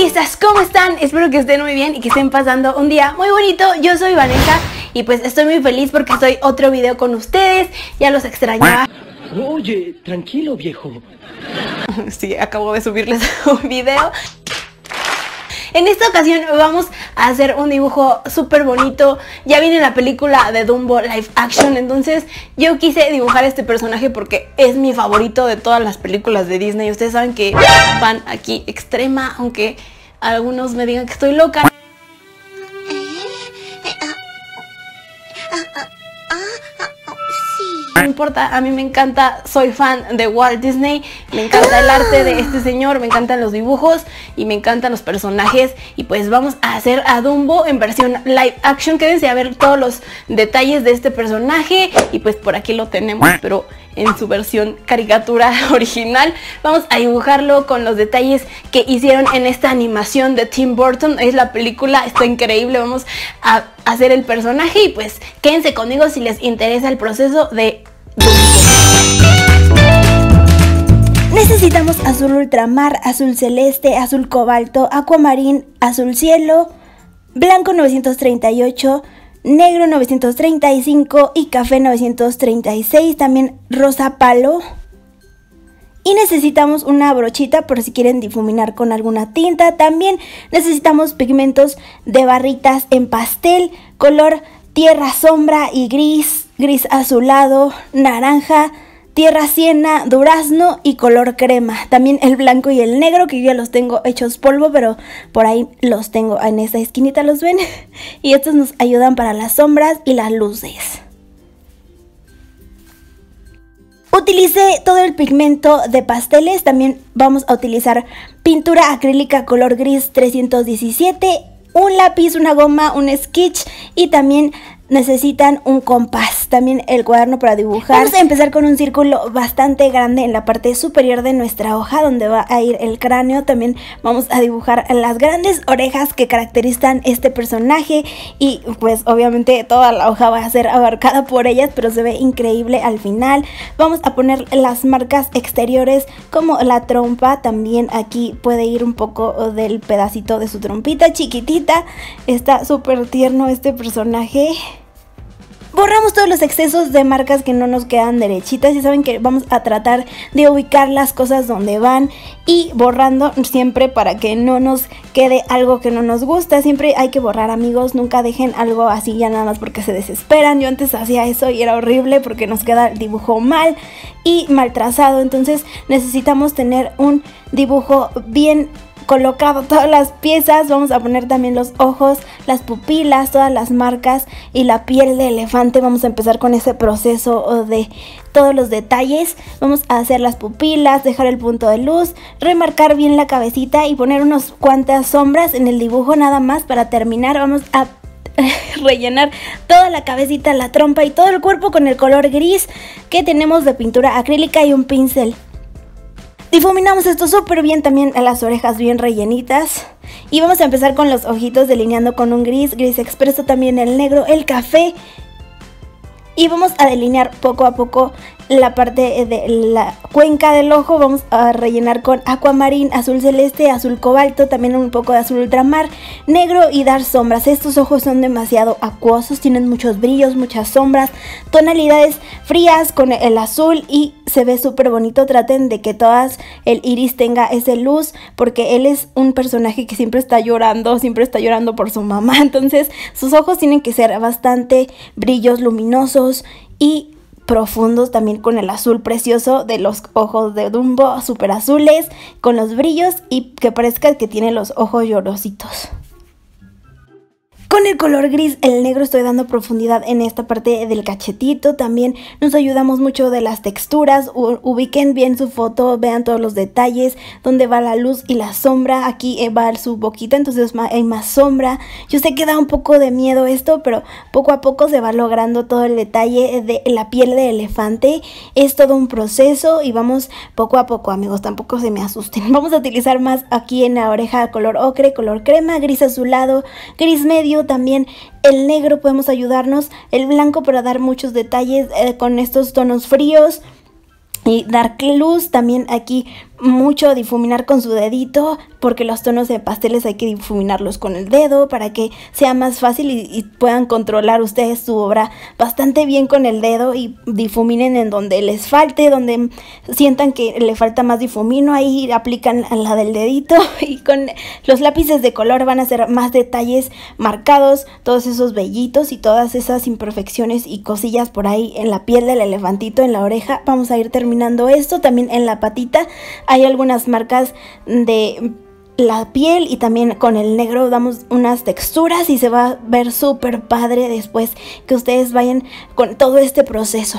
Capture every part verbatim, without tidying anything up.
artistas, ¿cómo están? Espero que estén muy bien y que estén pasando un día muy bonito. Yo soy Vanessa y pues estoy muy feliz porque estoy otro video con ustedes. Ya los extrañaba. Oye, tranquilo, viejo. Sí, acabo de subirles un video. En esta ocasión vamos a hacer un dibujo súper bonito. Ya viene la película de Dumbo live action, entonces yo quise dibujar este personaje porque es mi favorito de todas las películas de Disney. Ustedes saben que fan aquí extrema, aunque algunos me digan que estoy loca. No importa, a mí me encanta, soy fan de Walt Disney, me encanta el arte de este señor, me encantan los dibujos y me encantan los personajes. Y pues vamos a hacer a Dumbo en versión live action. Quédense a ver todos los detalles de este personaje. Y pues por aquí lo tenemos, pero en su versión caricatura original. Vamos a dibujarlo con los detalles que hicieron en esta animación de Tim Burton. Es la película, está increíble. Vamos a hacer el personaje y pues quédense conmigo si les interesa el proceso de Dumbo. Necesitamos azul ultramar, azul celeste, azul cobalto, acuamarín, azul cielo, blanco novecientos treinta y ocho, negro novecientos treinta y cinco y café novecientos treinta y seis, también rosa palo. Y necesitamos una brochita por si quieren difuminar con alguna tinta. También necesitamos pigmentos de barritas en pastel, color tierra sombra y gris, gris azulado, naranja, tierra siena, durazno y color crema. También el blanco y el negro, que yo ya los tengo hechos polvo, pero por ahí los tengo en esta esquinita, ¿los ven? Y estos nos ayudan para las sombras y las luces. Utilicé todo el pigmento de pasteles. También vamos a utilizar pintura acrílica color gris trescientos diecisiete, un lápiz, una goma, un sketch y también necesitan un compás, también el cuaderno para dibujar. Vamos a empezar con un círculo bastante grande en la parte superior de nuestra hoja, donde va a ir el cráneo. También vamos a dibujar las grandes orejas que caracterizan este personaje y pues obviamente toda la hoja va a ser abarcada por ellas, pero se ve increíble al final. Vamos a poner las marcas exteriores como la trompa. También aquí puede ir un poco del pedacito de su trompita chiquitita. Está súper tierno este personaje. Borramos todos los excesos de marcas que no nos quedan derechitas. Ya saben que vamos a tratar de ubicar las cosas donde van y borrando siempre para que no nos quede algo que no nos gusta. Siempre hay que borrar, amigos, nunca dejen algo así ya nada más porque se desesperan. Yo antes hacía eso y era horrible porque nos queda el dibujo mal y mal trazado. Entonces necesitamos tener un dibujo bien colocado, todas las piezas. Vamos a poner también los ojos, las pupilas, todas las marcas y la piel de elefante. Vamos a empezar con ese proceso de todos los detalles. Vamos a hacer las pupilas, dejar el punto de luz, remarcar bien la cabecita y poner unas cuantas sombras en el dibujo nada más para terminar. Vamos a rellenar toda la cabecita, la trompa y todo el cuerpo con el color gris que tenemos de pintura acrílica y un pincel. Difuminamos esto súper bien, también a las orejas bien rellenitas. Y vamos a empezar con los ojitos delineando con un gris, gris expreso, también el negro, el café. Y vamos a delinear poco a poco la parte de la cuenca del ojo. Vamos a rellenar con acuamarín, azul celeste, azul cobalto, también un poco de azul ultramar, negro y dar sombras. Estos ojos son demasiado acuosos, tienen muchos brillos, muchas sombras, tonalidades frías con el azul y se ve súper bonito. Traten de que todas el iris tenga esa luz porque él es un personaje que siempre está llorando, siempre está llorando por su mamá. Entonces sus ojos tienen que ser bastante brillos, luminosos y profundos, también con el azul precioso de los ojos de Dumbo, súper azules, con los brillos y que parezca que tiene los ojos llorositos. Con el color gris, el negro, estoy dando profundidad en esta parte del cachetito. También nos ayudamos mucho de las texturas. U ubiquen bien su foto, vean todos los detalles, dónde va la luz y la sombra. Aquí va su boquita, entonces hay más sombra. Yo sé que da un poco de miedo esto, pero poco a poco se va logrando todo el detalle de la piel de elefante. Es todo un proceso y vamos poco a poco, amigos, tampoco se me asusten. Vamos a utilizar más aquí en la oreja color ocre, color crema, gris azulado, gris medio. También el negro podemos ayudarnos, el blanco para dar muchos detalles eh, con estos tonos fríos y dar luz. También aquí mucho difuminar con su dedito, porque los tonos de pasteles hay que difuminarlos con el dedo para que sea más fácil y, y puedan controlar ustedes su obra bastante bien con el dedo, y difuminen en donde les falte, donde sientan que le falta más difumino, ahí aplican la del dedito, y con los lápices de color van a hacer más detalles marcados, todos esos vellitos y todas esas imperfecciones y cosillas por ahí en la piel del elefantito, en la oreja. Vamos a ir terminando esto. También en la patita hay algunas marcas de la piel, y también con el negro damos unas texturas y se va a ver súper padre después que ustedes vayan con todo este proceso.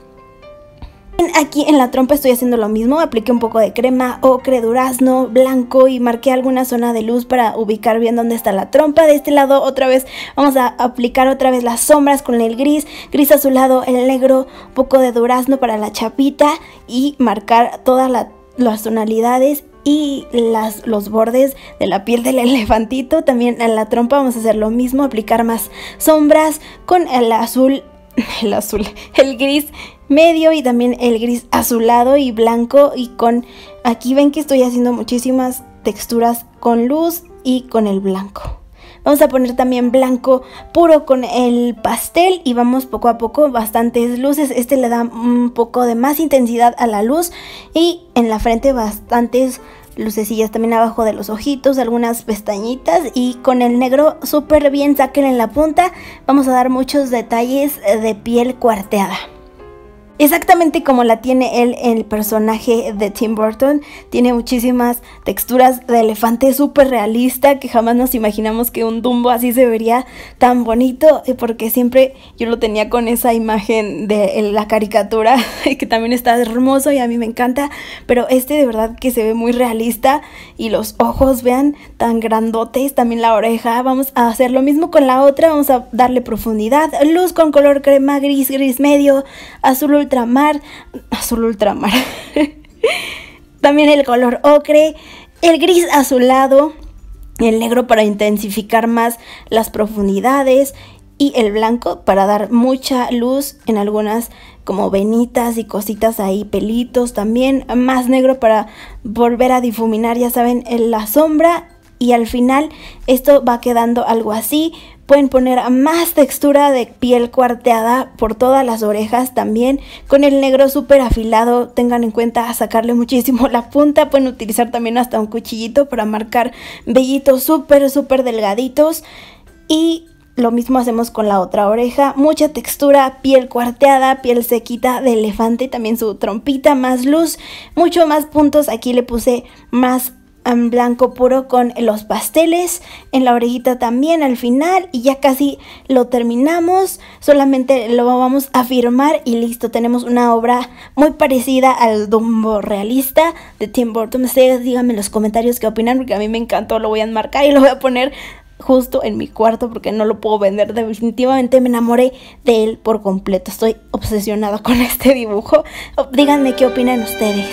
Aquí en la trompa estoy haciendo lo mismo, apliqué un poco de crema, ocre, durazno, blanco, y marqué alguna zona de luz para ubicar bien dónde está la trompa. De este lado otra vez vamos a aplicar otra vez las sombras con el gris, gris azulado, el negro, un poco de durazno para la chapita, y marcar todas la, las tonalidades y las, los bordes de la piel del elefantito. También en la trompa vamos a hacer lo mismo, aplicar más sombras con el azul, el azul, el gris medio, y también el gris azulado y blanco, y con, aquí ven que estoy haciendo muchísimas texturas con luz y con el blanco. Vamos a poner también blanco puro con el pastel, y vamos poco a poco, bastantes luces. Este le da un poco de más intensidad a la luz, y en la frente bastantes lucecillas, también abajo de los ojitos, algunas pestañitas, y con el negro súper bien, sáquenle en la punta. Vamos a dar muchos detalles de piel cuarteada, exactamente como la tiene él, el personaje de Tim Burton. Tiene muchísimas texturas de elefante, súper realista, que jamás nos imaginamos que un Dumbo así se vería tan bonito, porque siempre yo lo tenía con esa imagen de la caricatura, que también está hermoso y a mí me encanta, pero este de verdad que se ve muy realista, y los ojos, vean, tan grandotes, también la oreja. Vamos a hacer lo mismo con la otra, vamos a darle profundidad, luz con color crema, gris, gris medio, azul ultramar, azul ultramar, también el color ocre, el gris azulado, el negro para intensificar más las profundidades, y el blanco para dar mucha luz en algunas como venitas y cositas ahí, pelitos. También más negro para volver a difuminar, ya saben, en la sombra, y al final esto va quedando algo así. Pueden poner más textura de piel cuarteada por todas las orejas también, con el negro súper afilado. Tengan en cuenta sacarle muchísimo la punta. Pueden utilizar también hasta un cuchillito para marcar vellitos súper súper delgaditos. Y lo mismo hacemos con la otra oreja, mucha textura, piel cuarteada, piel sequita de elefante, también su trompita, más luz, mucho más puntos. Aquí le puse más en blanco puro con los pasteles, en la orejita también al final, y ya casi lo terminamos. Solamente lo vamos a firmar y listo, tenemos una obra muy parecida al Dumbo realista de Tim Burton. Ustedes díganme en los comentarios qué opinan, porque a mí me encantó. Lo voy a enmarcar y lo voy a poner justo en mi cuarto porque no lo puedo vender. Definitivamente me enamoré de él por completo, estoy obsesionada con este dibujo. Díganme qué opinan ustedes.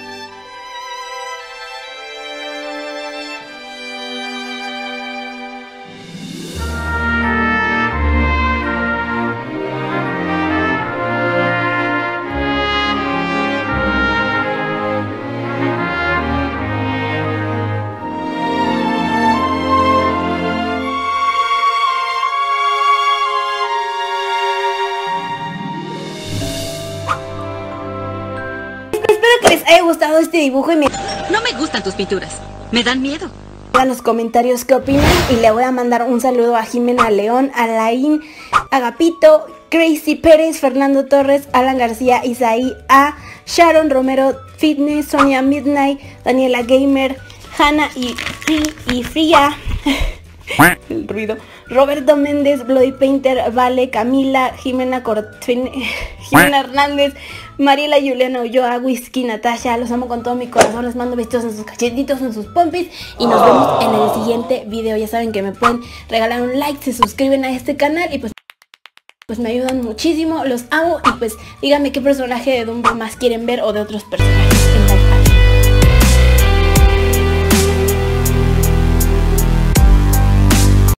Que les haya gustado este dibujo y me... No me gustan tus pinturas, me dan miedo. En los comentarios qué opinan, y le voy a mandar un saludo a Jimena León, a Laín, Agapito, Crazy Pérez, Fernando Torres, Alan García, Isaí, a Sharon Romero Fitness, Sonia Midnight, Daniela Gamer, Hanna y, y, y Fría, el ruido, Roberto Méndez, Bloody Painter, Vale, Camila, Jimena Cortfin, Jimena Hernández, Mariela Juliana Ulloa, Whisky, Natasha. Los amo con todo mi corazón, les mando besitos en sus cachetitos, en sus pompis, y nos vemos en el siguiente video. Ya saben que me pueden regalar un like, se suscriben a este canal, y pues pues me ayudan muchísimo, los amo. Y pues díganme qué personaje de Dumbo más quieren ver, o de otros personajes en live.